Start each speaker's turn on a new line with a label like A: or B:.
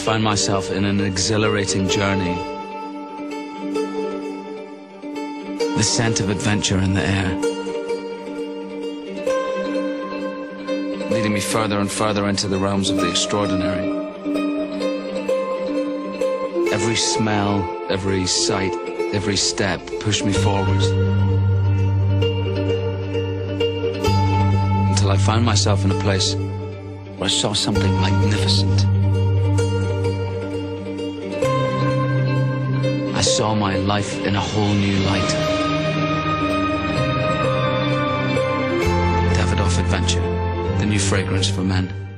A: found myself in an exhilarating journey. The scent of adventure in the air, leading me further and further into the realms of the extraordinary. Every smell, every sight, every step pushed me forward, until I found myself in a place where I saw something magnificent. I saw my life in a whole new light. Davidoff Adventure, the new fragrance for men.